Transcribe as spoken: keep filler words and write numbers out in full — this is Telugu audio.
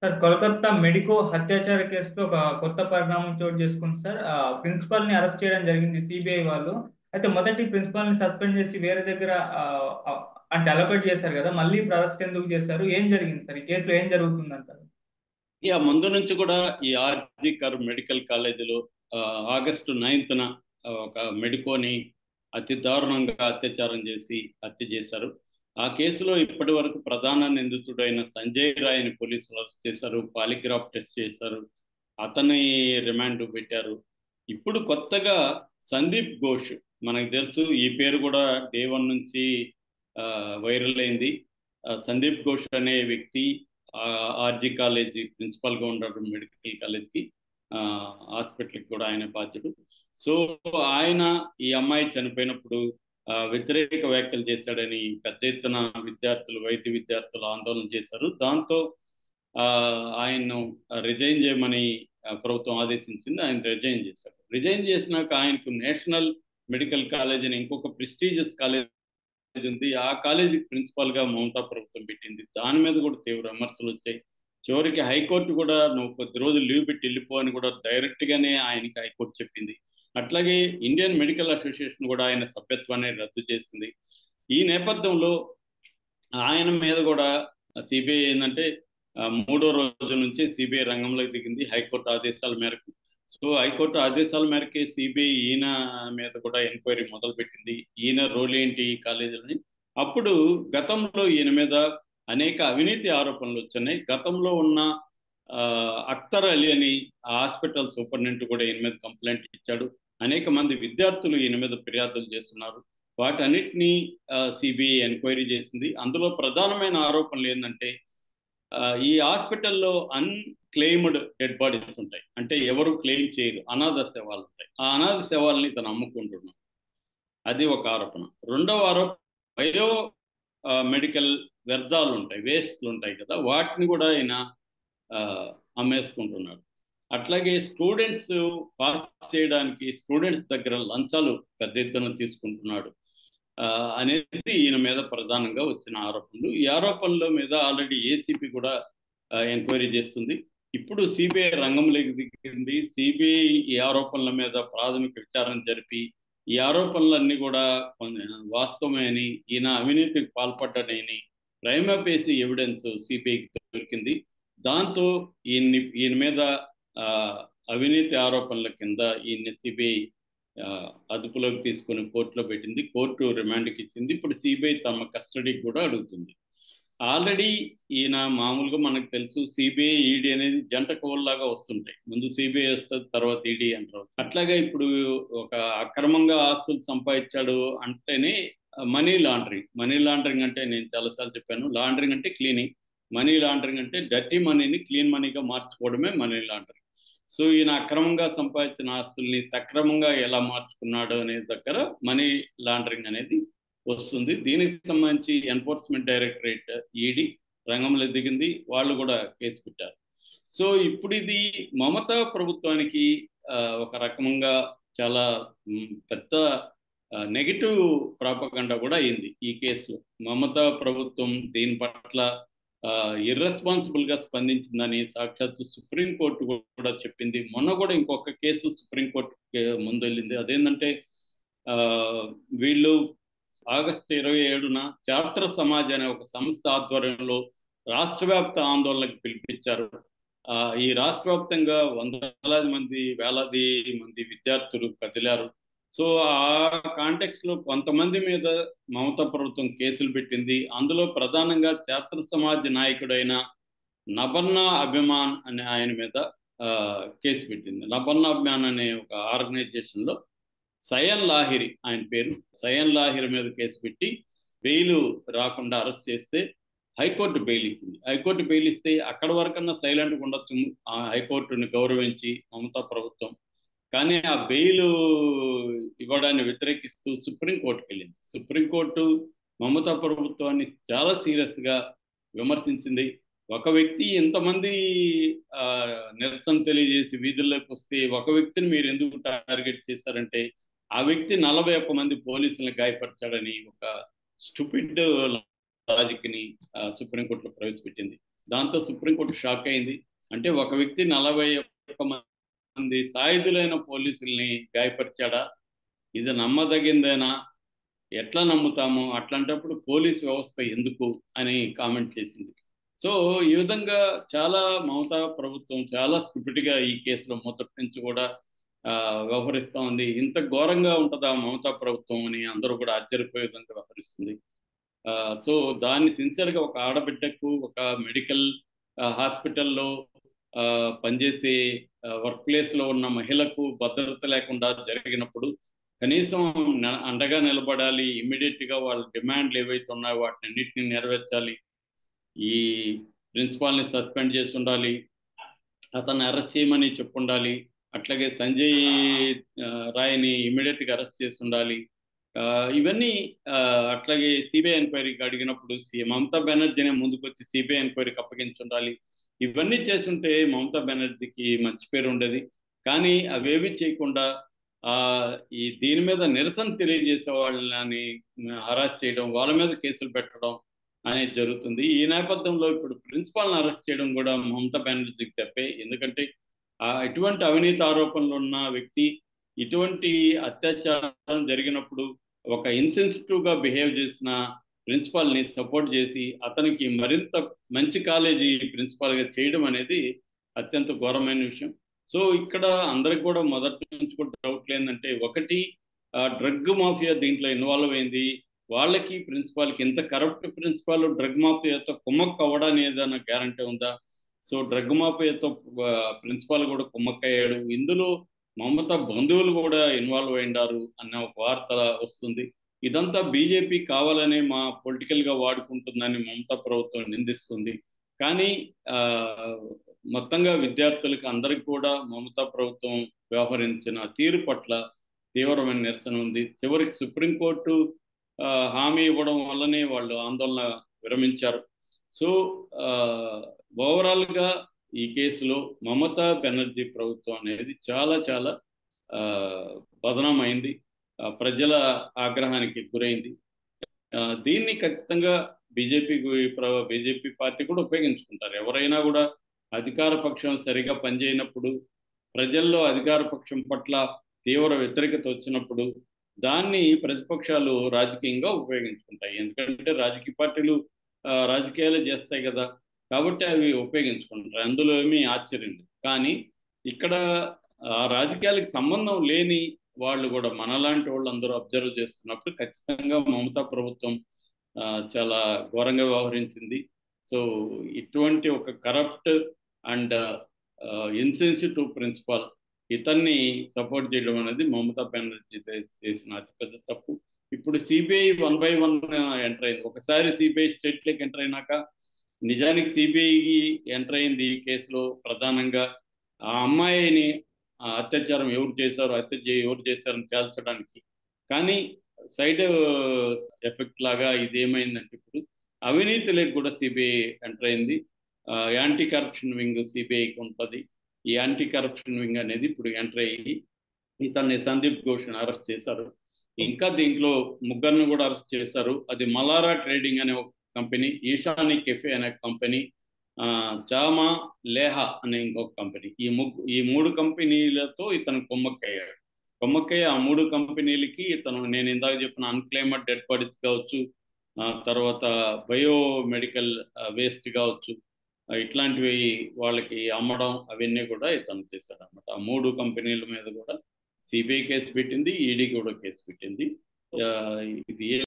సార్, కోల్కతా మెడికో హత్యాచార కేసులో ఒక కొత్త పరిణామం చోటు చేసుకుంది సార్. ఆ ప్రిన్సిపల్ ని అరెస్ట్ చేయడం జరిగింది సిబిఐ వాళ్ళు. అయితే మొదటి ప్రిన్సిపల్ ని సస్పెండ్ చేసి వేరే దగ్గర ఆ, ఆ, అంటే అలొకేట్ చేశారు కదా, మళ్ళీ ఇప్పుడు అరెస్ట్ ఎందుకు చేశారు? ఏం జరిగింది సార్? ఈ కేసులో ఏం జరుగుతుందంటారు? ఇక ముందు నుంచి కూడా ఈ ఆర్జీ కర్ మెడికల్ కాలేజీలో ఆ, ఆగస్టు నైన్త్న ఒక మెడికోని అతి దారుణంగా అత్యాచారం చేసి హత్య చేశారు. ఆ కేసులో ఇప్పటి వరకు ప్రధాన నిందితుడైన సంజయ్ రాయ్ని పోలీసులు అరెస్ట్ చేశారు, పాలిగ్రాఫ్ టెస్ట్ చేశారు, అతని రిమాండ్ పెట్టారు. ఇప్పుడు కొత్తగా సందీప్ ఘోష్, మనకు తెలుసు ఈ పేరు కూడా డే వన్ నుంచి వైరల్ అయింది. ఆ, సందీప్ ఘోష్ అనే వ్యక్తి ఆర్జీ కాలేజీ ప్రిన్సిపల్గా ఉన్నాడు, మెడికల్ కాలేజ్కి, హాస్పిటల్కి కూడా ఆయన బాధ్యుడు. సో ఆయన ఈ అమ్మాయి చనిపోయినప్పుడు ఆ, వ్యతిరేక వ్యాఖ్యలు చేశాడని పెద్ద ఎత్తున విద్యార్థులు, వైద్య విద్యార్థులు ఆందోళన చేశారు. దాంతో ఆ, ఆయన్ను రిజైన్ చేయమని ఆ, ప్రభుత్వం ఆదేశించింది. ఆయన రిజైన్ చేశాడు. రిజైన్ చేసినాక ఆయనకు నేషనల్ మెడికల్ కాలేజ్ అని ఇంకొక ప్రెస్టీజియస్ కాలేజ్ ఉంది. ఆ కాలేజీ ప్రిన్సిపాల్ గా మమతా ప్రభుత్వం పెట్టింది. దాని మీద కూడా తీవ్ర విమర్శలు వచ్చాయి. చివరికి హైకోర్టు కూడా నువ్వు కొద్ది రోజులు లీవ్ పెట్టి వెళ్ళిపో అని కూడా డైరెక్ట్ గానే ఆయనకి హైకోర్టు చెప్పింది. అట్లాగే ఇండియన్ మెడికల్ అసోసియేషన్ కూడా ఆయన సభ్యత్వాన్ని రద్దు చేసింది. ఈ నేపథ్యంలో ఆయన మీద కూడా సిబిఐ ఏంటంటే ఆ, మూడో రోజు నుంచి సిబిఐ రంగంలోకి దిగింది హైకోర్టు ఆదేశాల మేరకు. సో హైకోర్టు ఆదేశాల మేరకే సిబిఐ ఈయన మీద కూడా ఎంక్వైరీ మొదలుపెట్టింది. ఈయన రోల్ ఏంటి ఈ కాలేజీలని. అప్పుడు గతంలో ఈయన మీద అనేక అవినీతి ఆరోపణలు వచ్చినాయి. గతంలో ఉన్న ఆ, అఖ్తర్ అలీ అని ఆ హాస్పిటల్ సూపరింటెండెంట్ కూడా ఈయన మీద కంప్లైంట్ ఇచ్చాడు. అనేక మంది విద్యార్థులు ఈయన మీద ఫిర్యాదులు చేస్తున్నారు. వాటన్నిటినీ సిబిఐ ఎంక్వైరీ చేసింది. అందులో ప్రధానమైన ఆరోపణలు ఏంటంటే ఆ, ఈ హాస్పిటల్లో అన్క్లెయిమ్డ్ డెడ్ బాడీస్ ఉంటాయి. అంటే ఎవరు క్లెయిమ్ చేయరు, అనాథ శవాలు ఉంటాయి. ఆ అనాథ శవాలని తను అమ్ముకుంటున్నాం, అది ఒక ఆరోపణ. రెండవ ఆరోపణ, బయో ఆ, మెడికల్ వ్యర్థాలు ఉంటాయి, వేస్ట్లు ఉంటాయి కదా, వాటిని కూడా ఆయన ఆ, అమ్మేసుకుంటున్నాడు. అట్లాగే స్టూడెంట్స్ పాస్ చేయడానికి స్టూడెంట్స్ దగ్గర లంచాలు పెద్ద ఎత్తున తీసుకుంటున్నాడు ఆ, అనేది ఈయన మీద ప్రధానంగా వచ్చిన ఆరోపణలు. ఈ ఆరోపణల మీద ఆల్రెడీ ఏసీపీ కూడా ఎంక్వైరీ చేస్తుంది. ఇప్పుడు సిబిఐ రంగంలోకి దిగింది. సిబిఐ ఈ ఆరోపణల మీద ప్రాథమిక విచారణ జరిపి ఈ ఆరోపణలన్నీ కూడా వాస్తవమే అని, ఈయన అవినీతికి పాల్పడ్డని ప్రైమా ఫేసి ఎవిడెన్స్ సిబిఐకి దొరికింది. దాంతో ఈయన ఈయన మీద ఆ, అవినీతి ఆరోపణల కింద ఈయన సిబిఐ ఆ, అదుపులోకి తీసుకుని కోర్టులో పెట్టింది. కోర్టు రిమాండ్కి ఇచ్చింది. ఇప్పుడు సిబిఐ తమ కస్టడీకి కూడా అడుగుతుంది. ఆల్రెడీ ఈయన మామూలుగా మనకు తెలుసు సిబిఐ ఈడీ అనేది జంట కోల్లాగా వస్తుంటాయి. ముందు సిబిఐ వస్తుంది, తర్వాత ఈడీ అంటారు. అట్లాగే ఇప్పుడు ఒక అక్రమంగా ఆస్తులు సంపాదించాడు అంటేనే మనీ లాండరింగ్. మనీ లాండరింగ్ అంటే నేను చాలాసార్లు చెప్పాను, లాండరింగ్ అంటే క్లీనింగ్, మనీ లాండరింగ్ అంటే డర్టీ మనీని క్లీన్ మనీగా మార్చుకోవడమే మనీ లాండరింగ్. సో ఈయన అక్రమంగా సంపాదించిన ఆస్తుల్ని సక్రమంగా ఎలా మార్చుకున్నాడు అనే దగ్గర మనీ లాండరింగ్ అనేది వస్తుంది. దీనికి సంబంధించి ఎన్ఫోర్స్మెంట్ డైరెక్టరేట్ ఈడీ రంగంలో దిగింది. వాళ్ళు కూడా కేసు పెట్టారు. సో ఇప్పుడు ఇది మమతా ప్రభుత్వానికి ఆ, ఒక రకంగా చాలా మ్, పెద్ద నెగిటివ్ ప్రాపగండా కూడా అయింది ఈ కేసులో. మమతా ప్రభుత్వం దీని పట్ల ఇర్రెస్పాన్సిబుల్ గా స్పందించిందని సాక్షాత్తు సుప్రీంకోర్టు కూడా చెప్పింది. మొన్న కూడా ఇంకొక కేసు సుప్రీంకోర్టు ముందు వెళ్ళింది. అదేంటంటే ఆ, వీళ్ళు ఆగస్టు ఇరవై ఏడున ఛాత్ర సమాజ్ అనే ఒక సంస్థ ఆధ్వర్యంలో రాష్ట్ర వ్యాప్త ఆందోళనకు పిలిపించారు. ఆ, ఈ రాష్ట్ర వ్యాప్తంగా వందలాది మంది, వేలాది మంది విద్యార్థులు కదిలారు. సో ఆ కాంటెక్స్ట్ లో కొంతమంది మీద మమతా ప్రభుత్వం కేసులు పెట్టింది. అందులో ప్రధానంగా ఛాత్ర సమాజ్ నాయకుడైన నబన్నా అభిమాన్ అనే ఆయన మీద ఆ, కేసు పెట్టింది. నబన్నా అభిమాన్ అనే ఒక ఆర్గనైజేషన్ లో సయన్ లాహిరి ఆయన పేరు, సయన్ లాహిరి మీద కేసు పెట్టి బెయిల్ రాకుండా అరెస్ట్ చేస్తే హైకోర్టు బెయిల్ ఇచ్చింది. హైకోర్టు బెయిల్ ఇస్తే అక్కడ వరకన్నా సైలెంట్గా ఉండొచ్చు ఆ హైకోర్టుని గౌరవించి మమతా ప్రభుత్వం. కానీ ఆ బెయిల్ ఇవ్వడాన్ని వ్యతిరేకిస్తూ సుప్రీంకోర్టుకి వెళ్ళింది. సుప్రీంకోర్టు మమతా ప్రభుత్వాన్ని చాలా సీరియస్ గా విమర్శించింది. ఒక వ్యక్తి ఎంతమంది ఆ, నిరసన తెలియజేసి వీధుల్లోకి వస్తే ఒక వ్యక్తిని మీరు ఎందుకు టార్గెట్ చేశారంటే ఆ వ్యక్తి నలభై ఒక్క మంది పోలీసులను గాయపరిచాడని ఒక స్టూపిడ్ లాజిక్ ని సుప్రీంకోర్టులో ప్రవేశపెట్టింది. దాంతో సుప్రీంకోర్టు షాక్ అయింది. అంటే ఒక వ్యక్తి నలభై ఒక్క మంది సాయుధులైన పోలీసుల్ని గాయపరిచాడా, ఇది నమ్మదగిందేనా, ఎట్లా నమ్ముతాము, అట్లాంటప్పుడు పోలీస్ వ్యవస్థ ఎందుకు అని కామెంట్ చేసింది. సో ఈ విధంగా చాలా మమతా ప్రభుత్వం చాలా స్టూపిడ్గా ఈ కేసులో మొదటి నుంచి కూడా వ్యవహరిస్తూ ఉంది. ఇంత ఘోరంగా ఉంటుందా మమతా ప్రభుత్వం అని అందరూ కూడా ఆశ్చర్యపోయే విధంగా వ్యవహరిస్తుంది. సో దాన్ని సిన్సియర్గా ఒక ఆడబిడ్డకు ఒక మెడికల్ హాస్పిటల్లో పనిచేసే వర్క్ ప్లేస్లో ఉన్న మహిళకు భద్రత లేకుండా జరిగినప్పుడు కనీసం అండగా నిలబడాలి, ఇమ్మీడియట్గా వాళ్ళ డిమాండ్లు ఏవైతే ఉన్నాయో వాటిని అన్నింటినీ నెరవేర్చాలి, ఈ ప్రిన్సిపాల్ని సస్పెండ్ చేసి ఉండాలి, అతన్ని అరెస్ట్ చేయమని చెప్పుండాలి, అట్లాగే సంజయ్ రాయ్ని ఇమ్మీడియట్గా అరెస్ట్ చేసి ఉండాలి. ఇవన్నీ అట్లాగే సిబిఐ ఎంక్వైరీకి అడిగినప్పుడు మమతా బెనర్జీనే ముందుకు వచ్చి సిబిఐ ఎంక్వైరీకి అప్పగించి ఉండాలి. ఇవన్నీ చేస్తుంటే మమతా బెనర్జీకి మంచి పేరు ఉండేది. కానీ అవేవి చేయకుండా ఈ దీని మీద నిరసన తెలియజేసే వాళ్ళని అరెస్ట్ చేయడం, వాళ్ళ మీద కేసులు పెట్టడం అనేది జరుగుతుంది. ఈ నేపథ్యంలో ఇప్పుడు ప్రిన్సిపాల్ని అరెస్ట్ చేయడం కూడా మమతా బెనర్జీకి తప్పే. ఎందుకంటే ఇటువంటి అవినీతి ఆరోపణలు ఉన్న వ్యక్తి ఇటువంటి అత్యాచారం జరిగినప్పుడు ఒక ఇన్సెన్సిటివ్గా బిహేవ్ చేసిన ప్రిన్సిపాల్ని సపోర్ట్ చేసి అతనికి మరింత మంచి కాలేజీ ప్రిన్సిపాల్గా చేయడం అనేది అత్యంత ఘోరమైన విషయం. సో ఇక్కడ అందరికి కూడా మొదటి నుంచి కూడా డౌట్లు ఏంటంటే, ఒకటి డ్రగ్ మాఫియా దీంట్లో ఇన్వాల్వ్ అయింది, వాళ్ళకి ప్రిన్సిపాల్కి ఇంత కరప్ట్ ప్రిన్సిపాల్ డ్రగ్ మాఫియాతో కుమ్మక్కు అవ్వడానికి ఏదైనా గ్యారంటీ ఉందా? సో డ్రగ్ మాఫియాతో ప్రిన్సిపాల్ కూడా కుమ్మక్కయ్యాడు, ఇందులో మమతా బంధువులు కూడా ఇన్వాల్వ్ అయ్యారు అన్న ఒక వార్త వస్తుంది. ఇదంతా బీజేపీ కావాలనే మా పొలిటికల్గా వాడుకుంటుందని మమతా ప్రభుత్వం నిందిస్తుంది. కానీ మొత్తంగా విద్యార్థులకు అందరికి కూడా మమతా ప్రభుత్వం వ్యవహరించిన తీరు పట్ల తీవ్రమైన నిరసన ఉంది. చివరికి సుప్రీంకోర్టు హామీ ఇవ్వడం వల్లనే వాళ్ళు ఆందోళన విరమించారు. సో ఓవరాల్గా ఈ కేసులో మమతా బెనర్జీ ప్రభుత్వం అనేది చాలా చాలా బదనామైంది, ప్రజల ఆగ్రహానికి గురైంది. దీన్ని ఖచ్చితంగా బీజేపీ బీజేపీ పార్టీ కూడా ఉపయోగించుకుంటారు. ఎవరైనా కూడా అధికార పక్షం సరిగా పనిచేయనప్పుడు, ప్రజల్లో అధికార పక్షం పట్ల తీవ్ర వ్యతిరేకత వచ్చినప్పుడు దాన్ని ప్రతిపక్షాలు రాజకీయంగా ఉపయోగించుకుంటాయి. ఎందుకంటే రాజకీయ పార్టీలు రాజకీయాలు చేస్తాయి కదా, కాబట్టి అవి ఉపయోగించుకుంటారు, అందులో ఏమీ ఆశ్చర్యం లేదు. కానీ ఇక్కడ ఆ రాజకీయాలకు సంబంధం లేని వాళ్ళు కూడా మనలాంటి వాళ్ళు అందరూ అబ్జర్వ్ చేస్తున్నప్పుడు ఖచ్చితంగా మమతా ప్రభుత్వం చాలా ఘోరంగా వ్యవహరించింది. సో ఇటువంటి ఒక కరప్ట్ అండ్ ఇన్సెన్సిటివ్ ప్రిన్సిపాల్ ఇతన్ని సపోర్ట్ చేయడం అనేది మమతా బెనర్జీ చేసిన అతిపెద్ద తప్పు. ఇప్పుడు CBI one by one enter అయింది. ఒకసారి సిబిఐ స్టేట్లోకి ఎంటర్ అయినాక నిజానికి సిబిఐకి ఎంటర్ అయింది ఈ కేసులో ప్రధానంగా ఆ అమ్మాయిని అత్యాచారం ఎవరు చేశారో, హత్య ఎవరు చేశారని తేల్చడానికి. కానీ సైడ్ ఎఫెక్ట్ లాగా ఇది ఏమైందంటే ఇప్పుడు అవినీతి లేక కూడా సిబిఐ ఎంటర్ అయింది. యాంటీ కరప్షన్ వింగ్ సిబిఐకి ఉంటుంది. ఈ యాంటీ కరప్షన్ వింగ్ అనేది ఇప్పుడు ఎంటర్ అయ్యి ఇతన్ని సందీప్ ఘోష్ని అరెస్ట్ చేశారు. ఇంకా దీంట్లో ముగ్గురిని కూడా అరెస్ట్ చేశారు. అది మలారా ట్రేడింగ్ అనే ఒక కంపెనీ, ఈశాని కెఫే అనే కంపెనీ, చామా లేహా అనే ఇంకొక కంపెనీ. ఈ ముగ్గు ఈ మూడు కంపెనీలతో ఇతను కొమ్మక్కయ్యాడు. కొమ్మక్కయ్య ఆ మూడు కంపెనీలకి ఇతను నేను ఇందాక చెప్పిన అన్క్లెయిమ్డ్ డెడ్ బాడీస్ కావచ్చు, తర్వాత బయో మెడికల్ వేస్ట్ కావచ్చు, ఇట్లాంటివి వాళ్ళకి అమ్మడం అవన్నీ కూడా ఇతను చేశాడు అనమాట. ఆ మూడు కంపెనీల మీద కూడా సిబిఐ కేసు పెట్టింది, ఈడీ కూడా కేసు పెట్టింది. ఇది